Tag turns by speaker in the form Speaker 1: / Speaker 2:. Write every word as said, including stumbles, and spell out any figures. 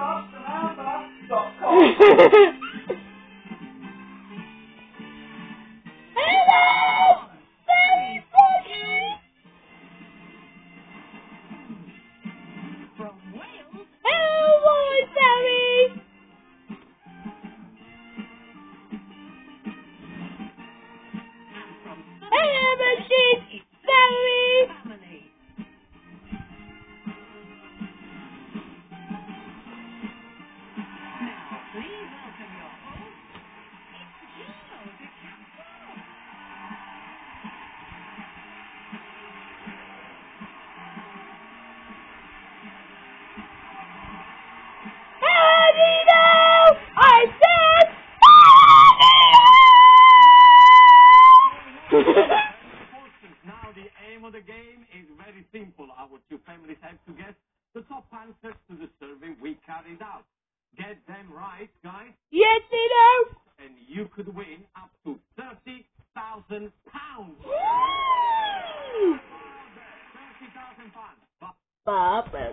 Speaker 1: dot com.
Speaker 2: Hello! Very funny!
Speaker 1: From Wales.
Speaker 2: Hello, Sammy!
Speaker 1: And from
Speaker 2: Hello, Machine! Sammy!
Speaker 1: family. Now, please welcome your host, Gino de Castro.
Speaker 2: Hello, Nino! I said, hello, Nino!
Speaker 3: Now the aim of the game is very simple. Our two families have to guess the top answers to the survey we carried out. Get them right, guys,
Speaker 2: Yes, Nino!
Speaker 3: and you could win up to thirty thousand pounds.
Speaker 2: Woo!
Speaker 3: thirty thousand pounds.
Speaker 2: Barbara.